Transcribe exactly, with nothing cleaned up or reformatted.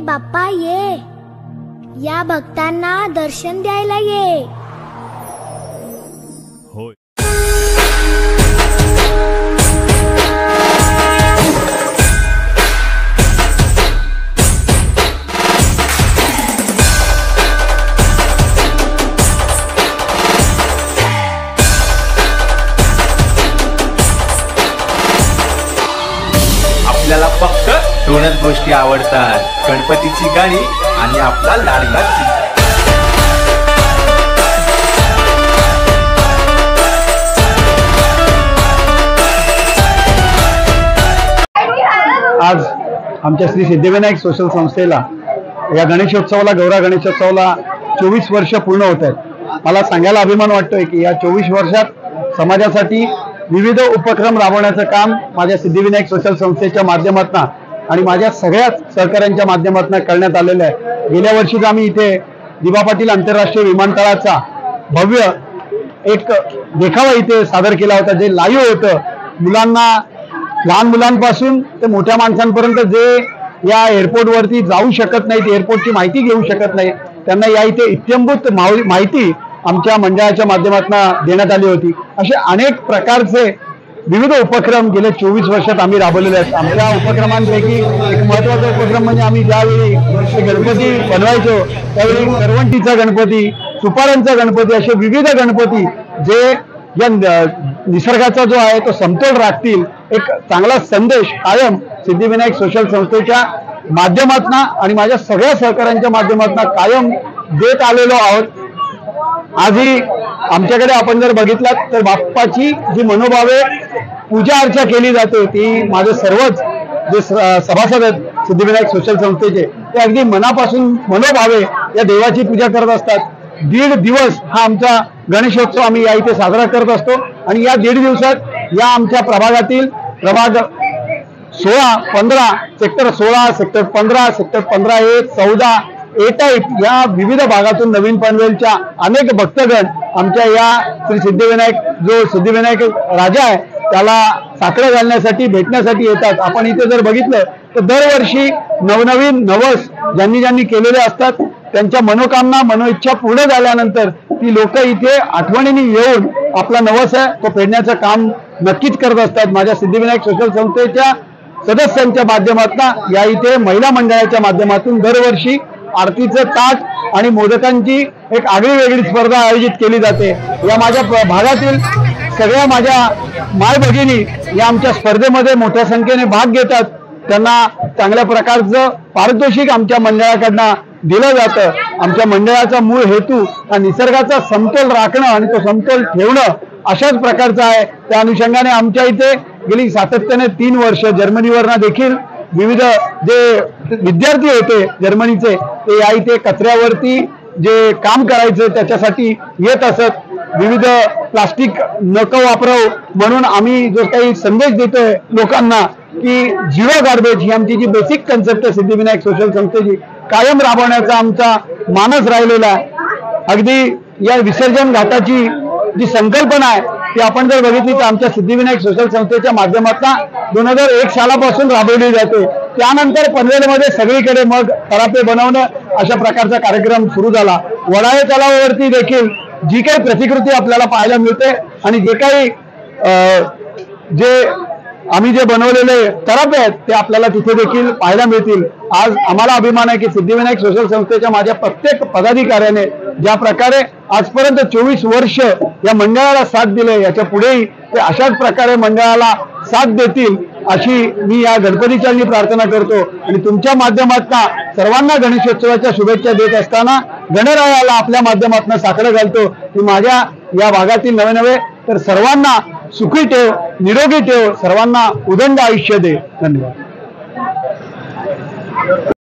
बाप्पा ये, या भक्तांना दर्शन द्यायला ये। होय। आपल्याला फक्त दोनच गोष्टी आवडतात, गणपतीची गाणी आणि आपला लाडका चिमण्या। आज आमच्या श्री सिद्धिविनायक सोशल संस्थेला या गणेशोत्सवाला गौरा गणेशोत्सवाला चोवीस वर्ष पूर्ण होत आहेत। मला सांगायला अभिमान वाटतोय की या चोवीस वर्षात समाजासाठी विविध उपक्रम राबवण्याचं काम माझ्या सिद्धिविनायक सोशल संस्थेच्या माध्यमातून आणि माझ्या सगळ्या सहकाऱ्यांच्या माध्यमातून करण्यात आलेलं आहे। गेल्या वर्षीच आम्ही इथे दिबा पाटील आंतरराष्ट्रीय विमानतळाचा भव्य एक देखावा इथे सादर केला होता, जे लाईव्ह होतं। मुलांना, लहान मुलांपासून ते मोठ्या माणसांपर्यंत जे या एअरपोर्टवरती जाऊ शकत नाहीत, एअरपोर्टची माहिती घेऊ शकत नाही, त्यांना या इथे इत्यंभूत माहिती आमच्या मंडळाच्या माध्यमातून देण्यात आली होती। असे अनेक प्रकारचे विविध उपक्रम गेल्या चोवीस वर्षात आम्ही राबवलेले आहेत। आमच्या उपक्रमांपैकी एक महत्त्वाचा उपक्रम म्हणजे आम्ही ज्यावेळी गणपती बनवायचो त्यावेळी करवंटीचा गणपती, सुपाऱ्यांचा गणपती, असे विविध गणपती जे या निसर्गाचा जो आहे तो समतोल राखतील, एक चांगला संदेश कायम सिद्धिविनायक सोशल संस्थेच्या माध्यमातून आणि माझ्या सगळ्या सहकाऱ्यांच्या माध्यमातून कायम देत आलेलो आहोत। आजही आमच्याकडे आपण जर बघितलात तर बाप्पाची जी मनोभावे पूजा अर्चा केली जाते ती माझे सर्वच जे सभासद आहेत सिद्धिविनायक सोशल संस्थेचे ते अगदी मनापासून मनोभावे या देवाची पूजा करत असतात। दीड दिवस हा आमचा गणेशोत्सव आम्ही या इथे साजरा करत असतो आणि या दीड दिवसात या आमच्या प्रभागातील प्रभाग सोळा, पंधरा, सेक्टर सोळा, सेक्टर पंधरा, सेक्टर पंधरा ए, चौदा ए टाईप या विविध भागातून नवीन पनवेलच्या अनेक भक्तगण आमच्या या श्री सिद्धिविनायक जो सिद्धिविनायक राजा आहे त्याला साकडं घालण्यासाठी भेटण्यासाठी येतात। आपण इथे जर बघितलं तर दरवर्षी नवनवीन नवस ज्यांनी ज्यांनी केलेले असतात त्यांच्या मनोकामना मनोइच्छा पूर्ण झाल्यानंतर ती लोक इथे आठवणीने येऊन आपला नवस आहे तो फेडण्याचं काम नक्कीच करत असतात। माझ्या सिद्धिविनायक सोशल संस्थेच्या सदस्यांच्या माध्यमातून या इथे महिला मंडळाच्या माध्यमातून दरवर्षी आरतीचं ताट आणि मोदकांची एक आगळी वेगळी स्पर्धा आयोजित केली जाते। या माझ्या भागातील सगळ्या माझ्या माय भगिनी या आमच्या स्पर्धेमध्ये मोठ्या संख्येने भाग घेतात। त्यांना चांगल्या प्रकारचं पारितोषिक आमच्या मंडळाकडनं दिलं जातं। आमच्या मंडळाचा मूळ हेतू हा निसर्गाचा समतोल राखणं आणि तो समतोल ठेवणं अशाच प्रकारचा आहे। त्या अनुषंगाने आमच्या इथे गेली सातत्याने तीन वर्ष जर्मनीवरनं देखील विविध जे विद्यार्थी होते जर्मनीचे ते या इथे कचऱ्यावरती जे काम करायचं त्याच्यासाठी येत असत। विविध प्लास्टिक नको वापराव म्हणून आम्ही जो काही संदेश देतोय लोकांना की झिरो गार्बेज ही आमची जी बेसिक कन्सेप्ट आहे सिद्धिविनायक सोशल संस्थेची कायम राबवण्याचा आमचा मानस राहिलेला आहे। अगदी या विसर्जन घाटाची जी संकल्पना आहे ती आपण जर बघितली तर आमच्या सिद्धिविनायक सोशल संस्थेच्या माध्यमातून दोन हजार एक सालापासून राबवली जाते। त्यानंतर पनवेलमध्ये सगळीकडे मग तरापे बनवणं अशा प्रकारचा कार्यक्रम सुरू झाला। वडाळे तलावावरती देखील जी काही प्रतिकृती आपल्याला पाहायला मिळते आणि जे काही जे आम्ही जे बनवलेले तरापे आहेत ते आपल्याला तिथे देखील पाहायला मिळतील। आज आम्हाला अभिमान आहे की सिद्धिविनायक सोशल संस्थेच्या माझ्या प्रत्येक पदाधिकाऱ्याने ज्या प्रकारे आजपर्यंत चोवीस वर्ष या मंडळाला साथ दिले याच्या पुढेही ते अशाच प्रकारे मंडळाला साथ देतील अशी मी या गणपतीच्या प्रार्थना करतो। आणि तुमच्या माध्यमातून सर्वांना गणेशोत्सवाच्या शुभेच्छा देत असताना गणरायाला आपल्या माध्यमातून साकडं घालतो की माझ्या या भागातील नवे नवे तर सर्वांना सुखी ठेव, निरोगी ठेव, सर्वांना उदंड आयुष्य दे। धन्यवाद।